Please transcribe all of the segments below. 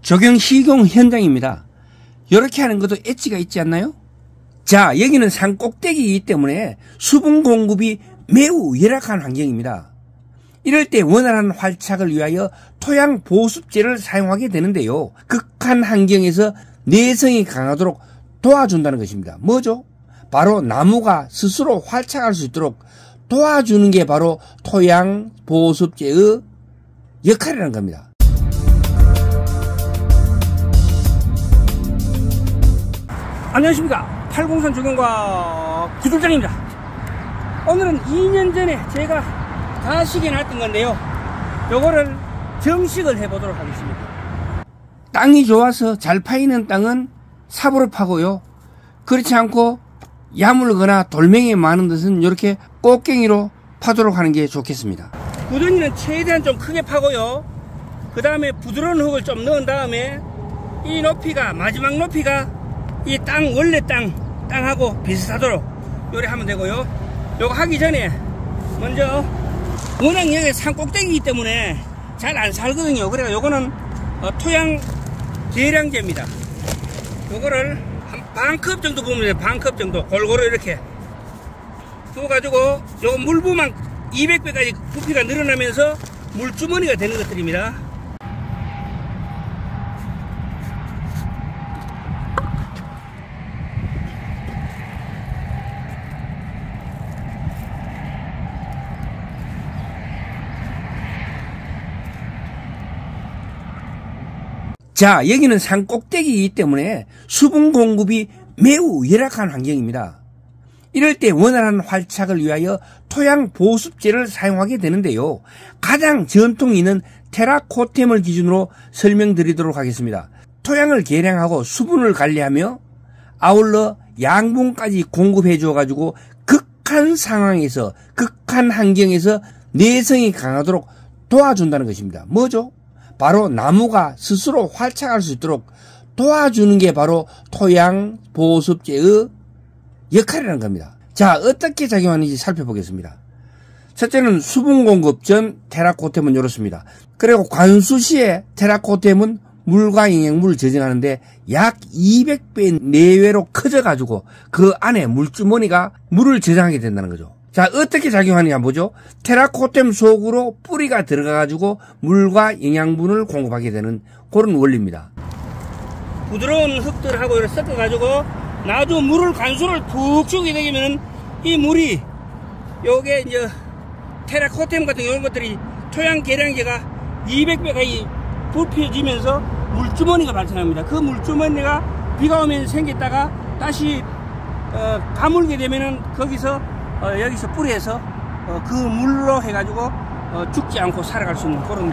조경 시공 현장입니다. 이렇게 하는 것도 엣지가 있지 않나요? 자, 여기는 산 꼭대기이기 때문에 수분 공급이 매우 열악한 환경입니다. 이럴 때 원활한 활착을 위하여 토양 보습제를 사용하게 되는데요. 극한 환경에서 내성이 강하도록 도와준다는 것입니다. 뭐죠? 바로 나무가 스스로 활착할 수 있도록 도와주는 게 바로 토양 보습제의 역할이라는 겁니다. 안녕하십니까. 팔공산 조경과 구들장입니다. 오늘은 2년 전에 제가 다시게 놨던 건데요, 요거를 정식을 해보도록 하겠습니다. 땅이 좋아서 잘 파이는 땅은 삽으로 파고요, 그렇지 않고 야물거나 돌멩이 많은 데는 이렇게 꽃갱이로 파도록 하는 게 좋겠습니다. 구덩이는 최대한 좀 크게 파고요, 그 다음에 부드러운 흙을 좀 넣은 다음에 이 높이가, 마지막 높이가 이 땅, 원래 땅하고 비슷하도록 요래 하면 되고요. 요거 하기 전에 먼저, 워낙 여기 산 꼭대기이기 때문에 잘 안 살거든요. 그래서 요거는 토양 계량제입니다. 요거를 한 반컵 정도 부으면 돼요. 반컵 정도 골고루 이렇게 부어가지고 요거 물 부으면 200배까지 부피가 늘어나면서 물주머니가 되는 것들입니다. 자, 여기는 산 꼭대기이기 때문에 수분 공급이 매우 열악한 환경입니다. 이럴 때 원활한 활착을 위하여 토양 보습제를 사용하게 되는데요. 가장 전통이 있는 테라코템을 기준으로 설명드리도록 하겠습니다. 토양을 계량하고 수분을 관리하며 아울러 양분까지 공급해 주어가지고 극한 상황에서, 극한 환경에서 내성이 강하도록 도와준다는 것입니다. 뭐죠? 바로 나무가 스스로 활착할 수 있도록 도와주는 게 바로 토양 보습제의 역할이라는 겁니다. 자, 어떻게 작용하는지 살펴보겠습니다. 첫째는 수분 공급 전 테라코템은 이렇습니다. 그리고 관수 시에 테라코템은 물과 영양물을 저장하는데 약 200배 내외로 커져가지고 그 안에 물주머니가 물을 저장하게 된다는 거죠. 자, 어떻게 작용하느냐 보죠. 테라코템 속으로 뿌리가 들어가가지고 물과 영양분을 공급하게 되는 그런 원리입니다. 부드러운 흙들하고 이렇게 섞어가지고 나중에 물을 관수를 푹 주게 되면 이 물이, 요게 이제 테라코템 같은 이런 것들이 토양 계량제가 200배가 부피지면서 물주머니가 발생합니다. 그 물주머니가 비가 오면 생겼다가 다시 가물게 되면은 거기서 여기서 뿌리에서 그 물로 해가지고 죽지 않고 살아갈 수 있는 그런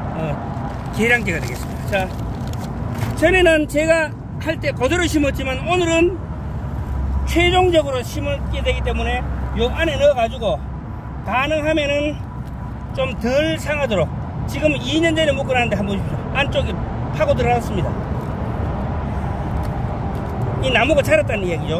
계량제가 되겠습니다. 자, 전에는 제가 할 때 그대로 심었지만 오늘은 최종적으로 심게 되기 때문에 요 안에 넣어가지고 가능하면은 좀 덜 상하도록, 지금 2년 전에 묶어놨는데 한번 보십시오. 안쪽에 파고 들어갔습니다. 이 나무가 자랐다는 이야기죠.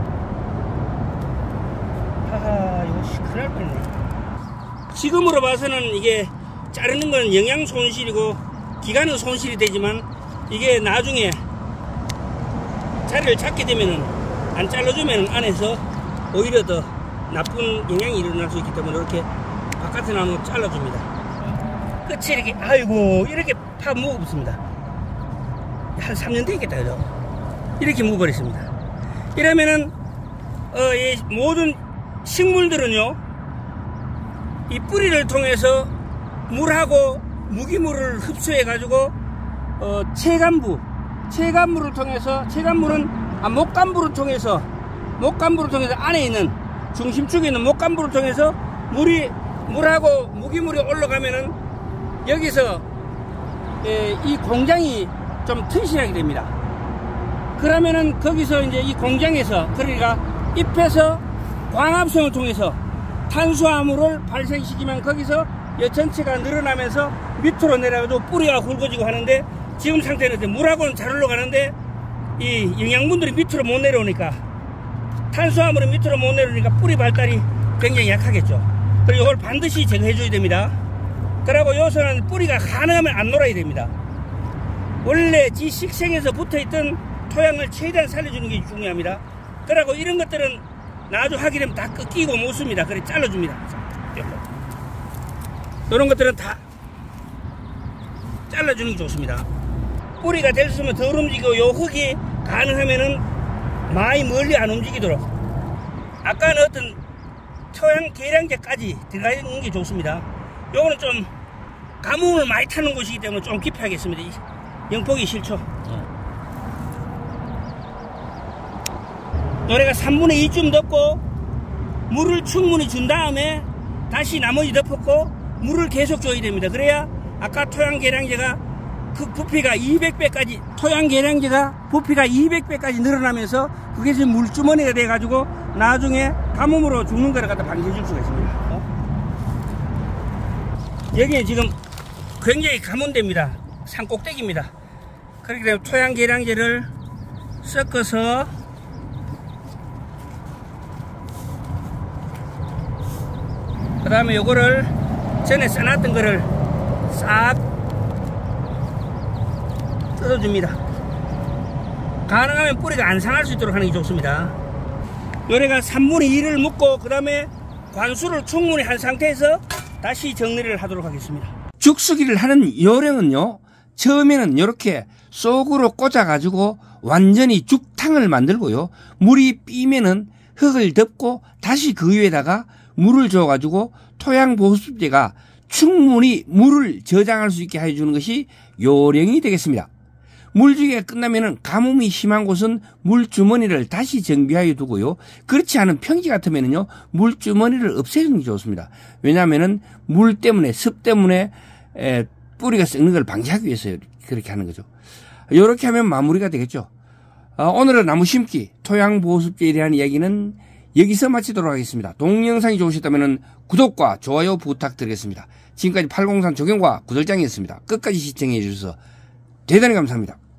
하하, 이거 큰일 날 뻔했네. 지금으로 봐서는 이게 자르는 건 영양 손실이고 기간은 손실이 되지만, 이게 나중에 자리를 잡게 되면은, 안 잘라주면 안에서 오히려 더 나쁜 영향이 일어날 수 있기 때문에 이렇게 바깥에 나무 잘라줍니다. 끝이 이렇게, 아이고, 이렇게 파 묵어붙습니다. 한 3년 되겠다, 그죠? 이렇게 묵어버렸습니다. 이러면은 이 모든 식물들은요, 이 뿌리를 통해서 물하고 무기물을 흡수해 가지고 체간물을 통해서, 목간부를 통해서 안에 있는 중심 쪽에 있는 목간부를 통해서 물하고 무기물이 올라가면은 여기서 이 공장이 좀 튼실하게 됩니다. 그러면은 거기서 이제 이 공장에서, 그러니까 잎에서 광합성을 통해서 탄수화물을 발생시키면 거기서 이 전체가 늘어나면서 밑으로 내려가지고 뿌리가 굵어지고 하는데, 지금 상태는 물하고는 잘 올라가는데 이 영양분들이 밑으로 못 내려오니까, 탄수화물이 밑으로 못 내려오니까 뿌리 발달이 굉장히 약하겠죠. 그리고 이걸 반드시 제거해 줘야 됩니다. 그리고 여기서는 뿌리가 가능하면 안 놀아야 됩니다. 원래 지 식생에서 붙어있던 토양을 최대한 살려주는 게 중요합니다. 그러고 이런 것들은 나중 하게 되면 다 꺾이고 못 씁니다. 그래 잘라줍니다. 이런 것들은 다 잘라주는 게 좋습니다. 뿌리가 될 수 있으면 덜 움직이고 요 흙이 가능하면은 많이 멀리 안 움직이도록, 아까는 어떤 토양 계량제까지 들어가는 게 좋습니다. 요거는 좀 가뭄을 많이 타는 곳이기 때문에 좀 깊이 하겠습니다. 영폭이 싫죠. 노래가 3분의 2쯤 덮고 물을 충분히 준 다음에 다시 나머지 덮었고 물을 계속 줘야 됩니다. 그래야 아까 토양 계량제가 그 부피가 200배까지, 토양 계량제가 부피가 200배까지 늘어나면서 그게 지금 물주머니가 돼가지고 나중에 가뭄으로 죽는 거를 갖다 방지해 줄 수가 있습니다. 여기는 지금 굉장히 가뭄됩니다. 산 꼭대기입니다. 그렇기 때문에 토양 계량제를 섞어서 그 다음에 요거를 전에 써놨던 거를 싹 뜯어줍니다. 가능하면 뿌리가 안 상할 수 있도록 하는 게 좋습니다. 요래가 3분의 2를 묶고 그 다음에 관수를 충분히 한 상태에서 다시 정리를 하도록 하겠습니다. 죽수기를 하는 요령은요, 처음에는 이렇게 쏙으로 꽂아 가지고 완전히 죽탕을 만들고요, 물이 삐면은 흙을 덮고 다시 그 위에다가 물을 줘 가지고 토양 보습제가 충분히 물을 저장할 수 있게 해주는 것이 요령이 되겠습니다. 물주기가 끝나면은 가뭄이 심한 곳은 물주머니를 다시 정비하여 두고요, 그렇지 않은 평지 같으면은요 물주머니를 없애주는 게 좋습니다. 왜냐하면은 물 때문에, 습 때문에 뿌리가 썩는 걸 방지하기 위해서 그렇게 하는 거죠. 이렇게 하면 마무리가 되겠죠. 오늘은 나무 심기, 토양 보습제에 대한 이야기는 여기서 마치도록 하겠습니다. 동영상이 좋으셨다면 구독과 좋아요 부탁드리겠습니다. 지금까지 803 조경과 구절장이었습니다. 끝까지 시청해 주셔서 대단히 감사합니다.